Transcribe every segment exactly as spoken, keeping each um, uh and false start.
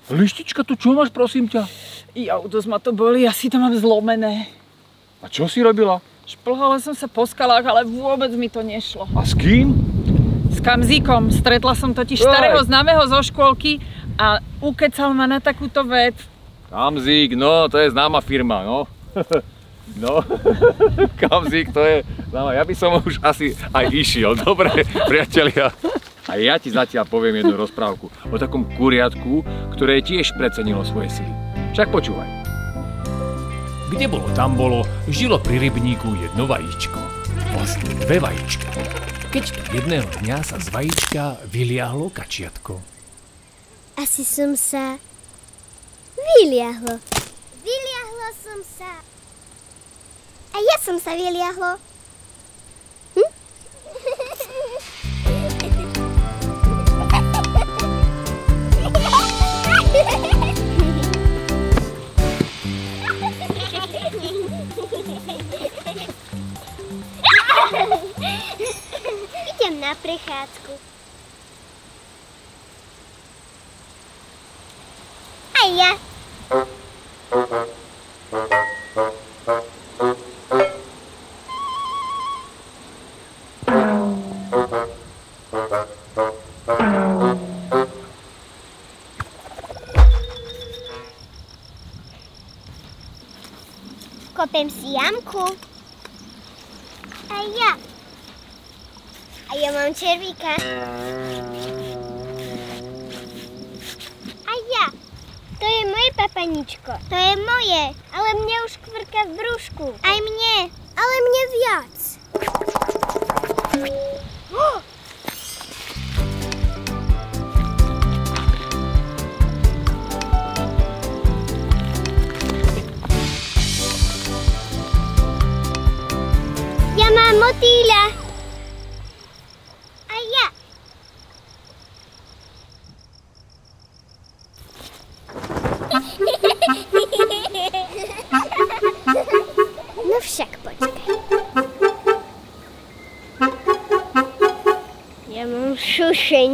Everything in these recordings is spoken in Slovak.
Lištička, tu čo máš, prosím ťa? Jau, dosť ma to boli, asi to mám zlomené. A čo si robila? Šplhala som sa po skalách, ale vôbec mi to nešlo. A s kým? S Kamzíkom. Stretla som totiž starého známeho zo škôlky a ukecal ma na takúto vec. Kamzík, no, to je známa firma, no. No, Kamzík, to je známa. Ja by som už asi aj išiel. Dobre, priatelia. A ja ti zatiaľ poviem jednu rozprávku o takom kuriatku, ktoré tiež precenilo svoje sily. Však počúvaj. Kde bolo, tam bolo, žilo pri rybníku jedno vajíčko. Vlastne dve vajíčka. Keď to jedného dňa sa z vajíčka vyliahlo kačiatko. Asi som sa vyliahlo. Vyliahlo som sa. A ja som sa vyliahlo. Hm? Idem na prechádzku. A ja. Kopem si jamku. A ja. A ja mám červíka. A ja. To je moje papaničko. To je moje. Ale mne už kvrka v brúšku. Aj mne. Ale mne viac. Oh! Ja mám motýľa. A ja. No však počkaj. Ja mám šušeň.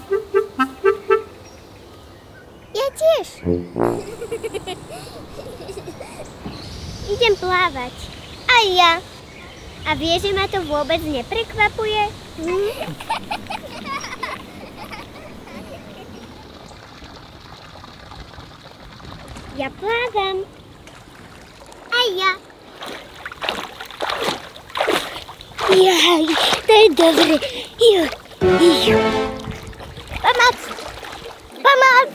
Ja tiež. Idem plávať. A ja. A vieš, že ma to vôbec neprekvapuje? Hm? Ja plávam. A ja. Jaj, to je dobre. Ju, ju. Pomoc! Pomoc!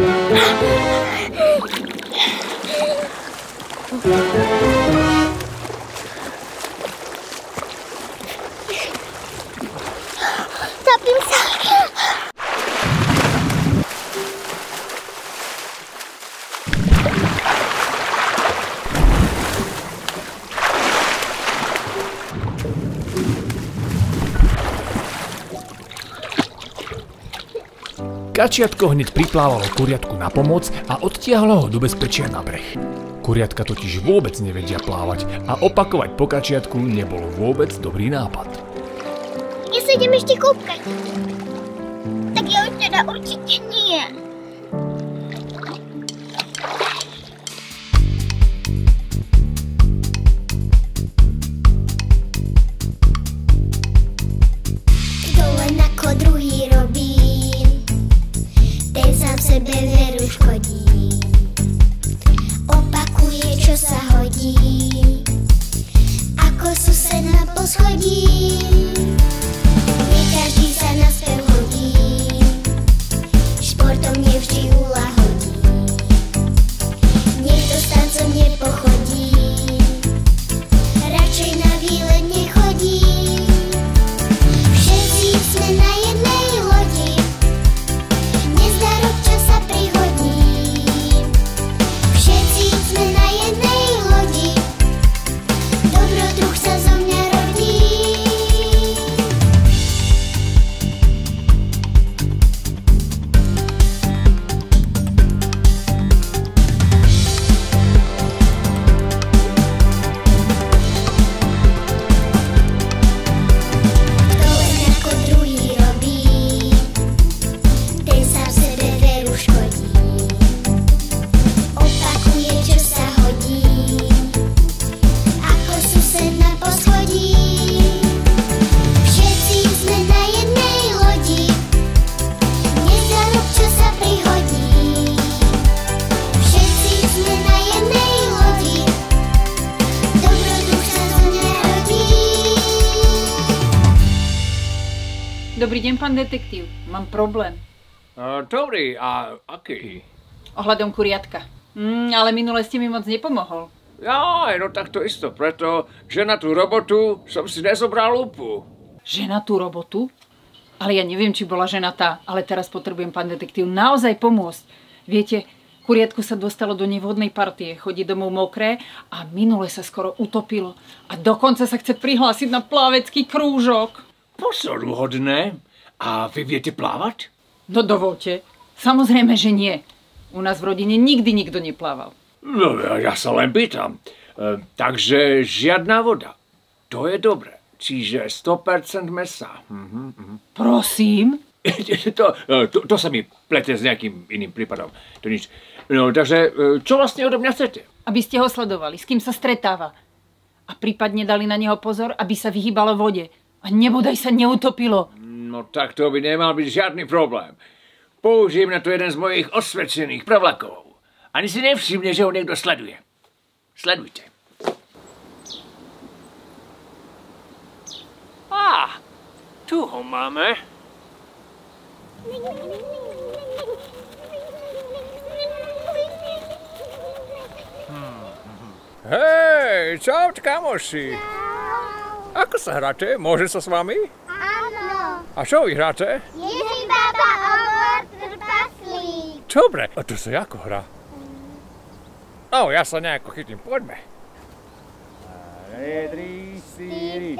Topím sa. Kačiatko hneď priplávalo kuriatku na pomoc a odtiahlo ho do bezpečia na breh. Kuriatka totiž vôbec nevedia plávať a opakovať po kačiatku nebolo vôbec dobrý nápad. Ja sa idem ešte kúpkať. Tak ja už teda určite nie. Kto len ako druhý robí, ten sám sebe veru škodí. Opakuje, čo sa hodí, ako sused na poschodí. Nie každý sa na spev hodí, športom nevždy uľahodí. Niekto s tancom nepochodí, radšej na výlet nechodí. Všetci sme na jednej lodi, nezdá rok, čo sa prihodí. Všetci sme na jednej lodi, dobrodruh sa zo mňa rodí. Dobrý deň, pán detektív. Mám problém. Uh, dobrý, a aký? Ohľadom kuriatka. Mm, ale minule ste mi moc nepomohol. Jaj, no tak to isto, preto, že na tú robotu som si nezobral lupu. Ženatú robotu? Ale ja neviem, či bola ženatá, ale teraz potrebujem, pán detektív, naozaj pomôcť. Viete, kuriatko sa dostalo do nevhodnej partie, chodí domov mokré a minule sa skoro utopilo. A dokonca sa chce prihlásiť na plavecký krúžok. Pozoruhodné. A vy viete plávať? No dovolte. Samozrejme, že nie. U nás v rodine nikdy nikto neplával. No, ja sa len pýtam. E, takže žiadna voda. To je dobré. Čiže sto percent mesa. Mhm, mhm. Prosím? to, to, to sa mi plete s nejakým iným prípadom. To nič. No, takže čo vlastne odo mňa chcete? Aby ste ho sledovali, s kým sa stretáva. A prípadne dali na neho pozor, aby sa vyhýbalo vode. A nebodaj sa neutopilo. No tak to by nemal byť žiadny problém. Použijem na to jeden z mojich osvedčených prevlakov. Ani si nevšimne, že ho niekto sleduje. Sledujte. Á, tu ho máme. Hej, čau, kamoši. Ako sa hráte? Môžem sa s vami? Áno. A čo vy hráte? Ježí baba, obor, trpaslík. Dobre, a to sa ako hrá? No, ja sa nejako chytím, poďme. Tri, štyri.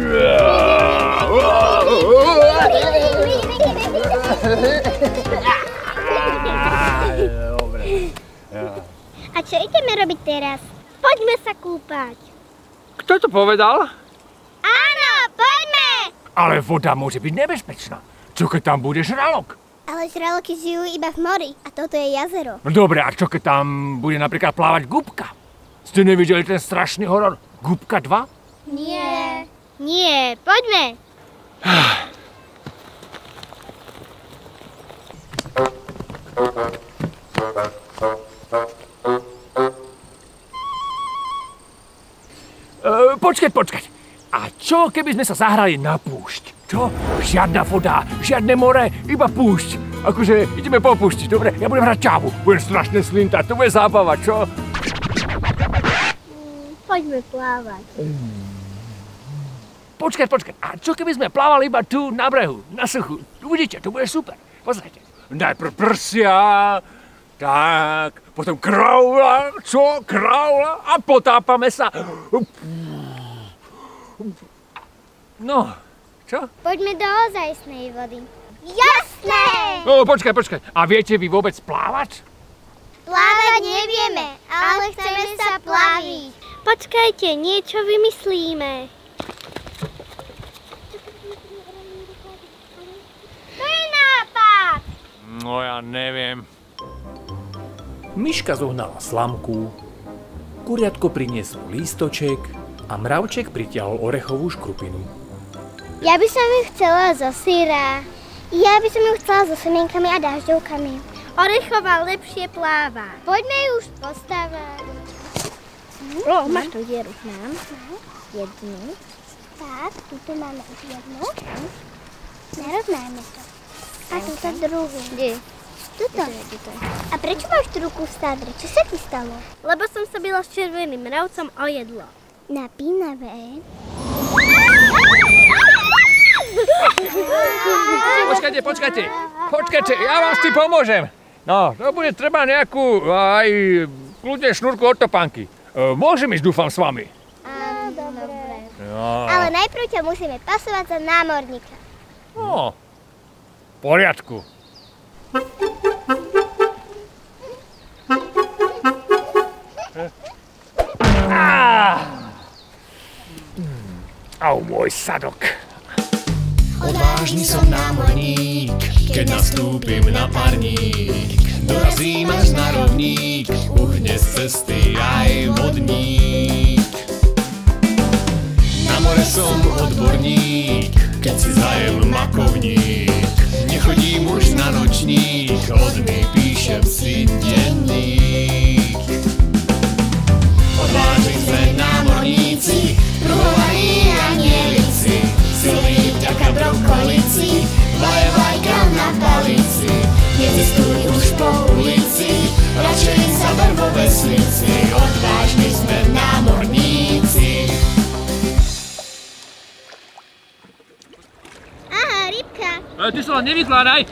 A čo ideme robiť teraz? Poďme sa kúpať. Kto to povedal? Áno, poďme! Ale voda môže byť nebezpečná. Čo keď tam bude žralok? Ale žraloky žijú iba v mori a toto je jazero. No dobre, a čo keď tam bude napríklad plávať gubka? Ste nevideli ten strašný horor Gubka dva? Nie. Nie, poďme. E, počkať, počkať. A čo keby sme sa zahrali na púšť? Čo? Žiadna voda, žiadne more, iba púšť. Akože ideme po púšti, dobre? Ja budem hrať čávu, budem strašne slintať, to bude zábava, čo? Poďme plávať. Počkať, počkať. A čo keby sme plávali iba tu na brehu, na suchu? Uvidíte, to bude super. Pozrite. Najprv prsia, tak, potom kraula, čo? Kraula a potápame sa. No, čo? Poďme do ozajstnej vody. Jasné! No, počkaj, počkaj. A viete vy vôbec plávať? Plávať nevieme, ale chceme sa plaviť. Počkajte, niečo vymyslíme. To je nápad! No ja neviem. Myška zohnala slamku, kuriatko prinieslo lístoček a mravček pritiahol orechovú škrupinu. Ja by som ju chcela zo syra. Ja by som ju chcela so semienkami a dažďovkami. Orechová lepšie pláva. Poďme ju už postavať. O, máš tu dieru. Mám. Jednu. Tak, tuto máme už jednu. Narovnáme to. A tuto druhú. Kde? Tuto. A prečo máš tú ruku v stádre? Čo sa ti stalo? Lebo som sa bila s červeným mravcom o jedlo. Napínavé. Počkajte, počkajte, počkajte, ja vám s tým pomôžem. No, to bude treba nejakú aj kľudne šnúrku od topánky. E, môžem ísť, dúfam, s vami. Áno, dobre. No. Ale najprv ťa musíme pasovať za námorníka. No, v poriadku. Au, môj sadok. Odvážny som námorník, keď nastúpim na parník. Dorazím až na rovník, uhne z cesty aj vodník. Na more som odborník, keď si zajem makovník. Nechodím už na nočník, od mi píšem si denník. Odvážni sme námorníci, pruhovarí a nielici, silní vďaka brokolici, nevykladaj!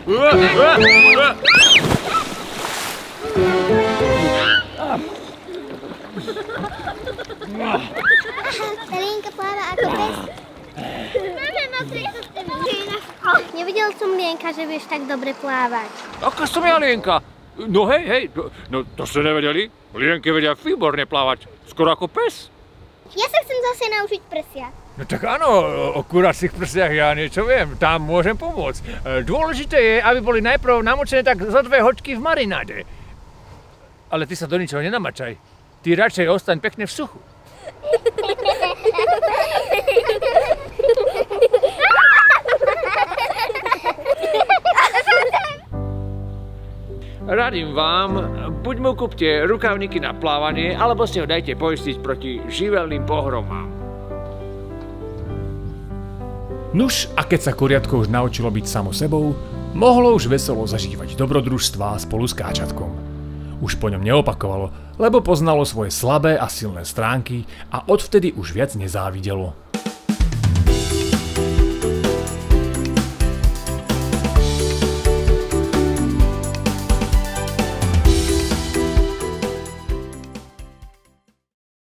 Lienka pláva ako pes. Nevidel som, Lienka, že vieš tak dobre plávať. Aká som ja, Lienka? No hej, hej, no to ste nevedeli? Lienky vedia výborne plávať, skoro ako pes. Ja sa chcem zase naučiť prsia. No tak áno, o kuracích prsiach ja niečo viem, tam môžem pomôcť. Dôležité je, aby boli najprv namočené tak za dve hoďky v marináde. Ale ty sa do ničoho nenamačaj. Ty radšej ostaň pekne v suchu. Radím vám, buď mu kúpte rukavníky na plávanie, alebo si ho dajte poistiť proti živelným pohromám. Nuž, a keď sa kuriatko už naučilo byť samo sebou, mohlo už veselo zažívať dobrodružstvá spolu s káčatkom. Už po ňom neopakovalo, lebo poznalo svoje slabé a silné stránky a odvtedy už viac nezávidelo.